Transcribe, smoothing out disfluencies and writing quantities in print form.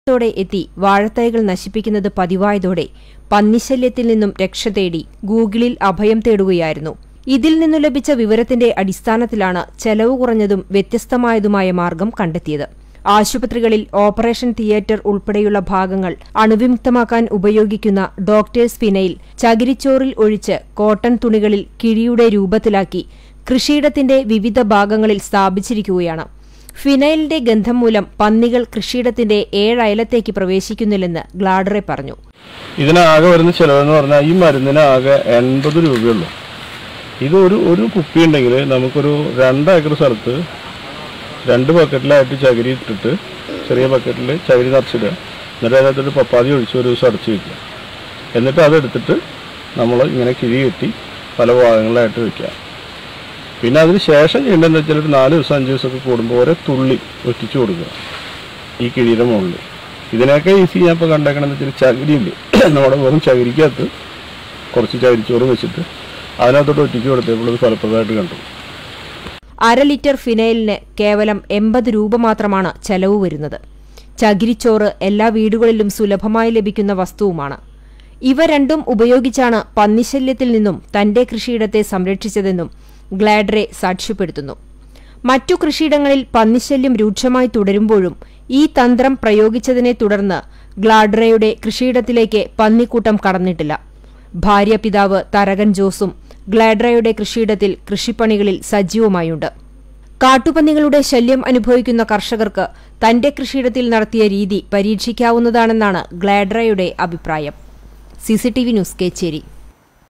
ോടെ എത്തി വാഴത്തൈകൾ നശിപ്പിക്കുന്നത് പതിവായതോടെ പന്നിശല്യത്തിൽ നിന്നും രക്ഷതേടി ഗൂഗിളിൽ അഭയം തേടുകയായിരുന്നു. ഇതിൽ നിന്നു ലഭിച്ച വിവരത്തിന്റെ അടിസ്ഥാനത്തിലാണ് ചെലവ് കുറഞ്ഞതും വ്യത്യസ്തമായതുമായ മാർഗം കണ്ടെത്തിയത്. ആശുപത്രികളിൽ ഓപ്പറേഷൻ തിയേറ്റർ ഉൾപ്പെടെയുള്ള ഭാഗങ്ങൾ അണുവിമുക്തമാക്കാൻ ഉപയോഗിക്കുന്ന ഡോക്ടേഴ്സ് ഫിനൈൽ ചകിരിച്ചോറിൽ ഒഴിച്ച് കോട്ടൺ തുണികളിൽ കിഴിയുടെ രൂപത്തിലാക്കി കൃഷിയിടത്തിന്റെ വിവിധ ഭാഗങ്ങളിൽ സ്ഥാപിച്ചിരിക്കുകയാണ്. ഫിനൈലിന്റെ ഗന്ധം മൂലം പന്നികൾ കൃഷിയിടത്തിന്റെ 7 അയലത്തേക്ക് പ്രവേശിക്കുന്നില്ലെന്ന് ഗ്ലാഡറെ പറഞ്ഞു. ഇതിനാകെ വരുന്ന ചെലവെന്ന് പറഞ്ഞാൽ ഈ മരുന്നിന് ആകെ 80 രൂപയുള്ളൂ. ഇത് ഒരു കുപ്പി ഉണ്ടെങ്കിൽ നമുക്കൊരു 2 ഏക്കർ സ്ഥലത്ത് 2 ബക്കറ്റിലായിട്ട് ചകിരി ഇട്ടിട്ട് ചെറിയ ബക്കറ്റിൽ ചകിരി നിറച്ചിടുക. എന്നിട്ട് അതിനകത്തൊരു പപ്പാതി ഒഴിച്ച് ഒരു ദിവസം അടച്ചു വയ്ക്കുക. എന്നിട്ട് അതെടുത്തിട്ട് നമ്മൾ ഇങ്ങനെ കിഴി കെട്ടി പല ഭാഗങ്ങളിലായിട്ട് വയ്ക്കുക. പിന്നെ അതിന് ശേഷം ചെയ്യേണ്ടതെന്ന് വെച്ചാൽ ഒരു 4 ദിവസം 5 ദിവസമൊക്കെ കൂടുമ്പോൾ ഓരോ തുള്ളി ഒറ്റിച്ചു കൊടുക്കുക ഈ കിഴിയുടെ മുകളിൽ. ഇതിനൊക്കെ ഈസി ഞാൻ ഇപ്പോൾ കണ്ടേക്കണമെന്ന് വെച്ചാൽ ചകിരിയില്ലേ, നമ്മുടെ വെറും ചകിരിക്കകത്ത് കുറച്ച് ചകിരിച്ചോറ് വെച്ചിട്ട് അതിനകത്തോട്ട് ഒറ്റിച്ചു കൊടുത്തപ്പോൾ അത് ഫലപ്രദമായിട്ട് കണ്ടു. 1/2 ലിറ്റർ ഫിനൈലിന് കേവലം 80 രൂപ മാത്രമാണ് ചെലവ് വരുന്നത്. ചകിരിച്ചോറ് എല്ലാ വീടുകളിലും സുലഭമായി ലഭിക്കുന്ന വസ്തുവുമാണ്. ഇവ രണ്ടും ഉപയോഗിച്ചാണ് പന്നിശല്യത്തിൽ നിന്നും തന്റെ കൃഷിയിടത്തെ സംരക്ഷിച്ചതെന്നും ഗ്ലാഡറെ സാക്ഷ്യപ്പെടുത്തുന്നു. മറ്റു കൃഷിയിടങ്ങളിൽ പന്നിശല്യം രൂക്ഷമായി തുടരുമ്പോഴും ഈ തന്ത്രം പ്രയോഗിച്ചതിനെ തുടർന്ന് ഗ്ലാഡറയുടെ കൃഷിയിടത്തിലേക്ക് പന്നിക്കൂട്ടം കടന്നിട്ടില്ല. ഭാര്യ പിതാവ് തരകൻ ജോസും ഗ്ലാഡറയുടെ കൃഷിയിടത്തിൽ കൃഷിപ്പണികളിൽ സജീവമായുണ്ട്. കാട്ടുപന്നികളുടെ ശല്യം അനുഭവിക്കുന്ന കർഷകർക്ക് തന്റെ കൃഷിയിടത്തിൽ നടത്തിയ രീതി പരീക്ഷിക്കാവുന്നതാണെന്നാണ് ഗ്ലാഡറയുടെ അഭിപ്രായം. CCTV news, Kecheri.